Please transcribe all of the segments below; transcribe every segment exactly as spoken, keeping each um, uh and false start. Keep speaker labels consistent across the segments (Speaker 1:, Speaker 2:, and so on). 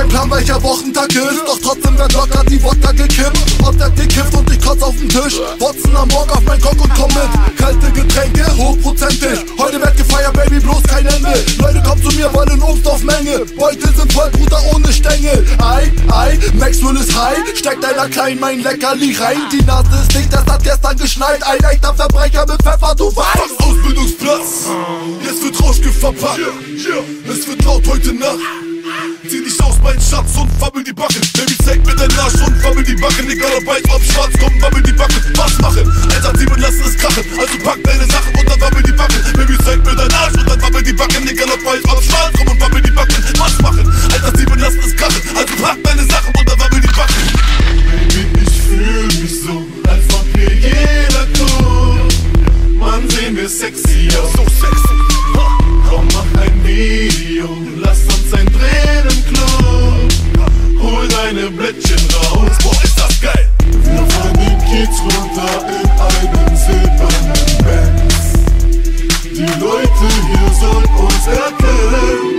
Speaker 1: kein Plan, welcher Wochentag ist, doch trotzdem wird locker die Wodka gekippt. Ob der Dick kifft und ich kotz auf den Tisch. Botzen am Morgen auf mein Cock und komm mit kalte Getränke, hochprozentig. Heute wird gefeiert, Baby, bloß kein Ende. Leute kommen zu mir, wollen Obst auf Menge. Beutel sind voll, Bruder, ohne Stängel. Ei, ei, Maxwell ist high. Steck deiner Kleinen mein Leckerli rein. Die Nase ist dicht, das hat gestern geschneit. Ein echter Verbrecher mit Pfeffer, du weißt.
Speaker 2: Ausbildungsplatz, jetzt wird Rauschgift verpackt. Es wird laut heute Nacht. Zieh dich aus, mein Schatz, und wabbel die Backen. Baby, zeig mir deinen Arsch und wabbel die Backen. Egal ob weiß, ob schwarz, komm, wabbel die Backen. Was machen? Alter, sieben, lassen es krachen. Also pack deine Sachen und dann wabbel die Backen. Baby, zeig mir deinen Arsch und dann wabbel die Backen. Egal ob weiß, ob schwarz, komm und wabbel die Backen. Was machen? Alter, sieben, lassen es krachen. Also pack deine Sachen und dann wabbel die Backen.
Speaker 3: Baby, ich fühl mich so, als ob hier jeder guckt. Mann, sehen wir sexy aus.
Speaker 2: So sexy.
Speaker 3: Komm, mach ein Video, lass uns ein Drehen im Club. Hol deine Blättchen raus,
Speaker 2: boah, ist das geil.
Speaker 3: Wir fahren die Kids runter in einem silbernen Benz. Die Leute hier sollen uns erkennen.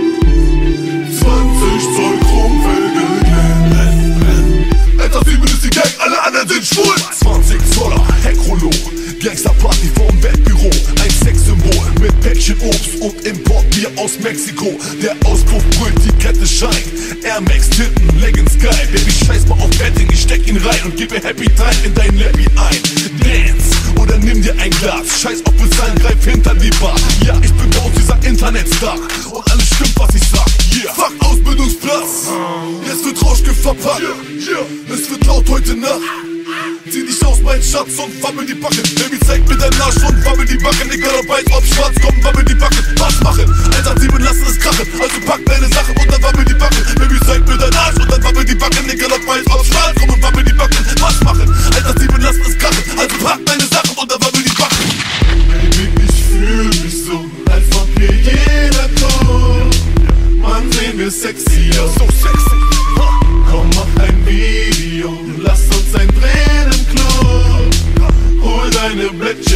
Speaker 3: zwanzig Zoll Chromfelge glänzen.
Speaker 2: Alter, sieben ist die Gang, alle anderen sind schwul. zwanzig Zoller, Heckrollo, Gangsterparty vorm Wettbüro. Ein Sexsymbol mit Päckchen Obst und Importbier aus Mexiko. Der Auspuff brüllt, die Kette scheint. Air Max, Titten, Leggings geil. Baby, scheiß mal auf Betting, ich steck ihn rein und gebe Happy Time in dein Lappy ein. Dance oder nimm dir ein Glas. Scheiß auf bezahlen, greif hinter die Bar. Ja, ich bin bei uns dieser Internetstar und alles stimmt, was ich sag. Yeah. Fuck Ausbildungsplatz, jetzt wird Rauschgift verpackt. Es wird laut heute Nacht. Zieh dich aus, mein Schatz, und wabbel die Backen. Baby, zeig mir deinen Arsch und wabbel die Backen. Egal ob weiß, ob schwarz, komm, wabbel die Backen. Was machen? Alter, sieben, lassen es krachen. Also pack deine Sachen und dann wabbel die Backen. Baby, zeig mir deinen Arsch und dann wabbel die Backen. Egal ob weiß, ob schwarz, komm und wabbel die Backen. Was machen? Alter, sieben, lassen es krachen. Also pack deine Sachen und dann wabbel die Backen.
Speaker 3: Baby, ich fühl mich so, als ob hier jeder guckt. Mann, sehen wir sexy aus.
Speaker 2: So sexy.
Speaker 3: Komm, mach ein Video, lass uns ein Drehen im Club. Hol deine Blättchen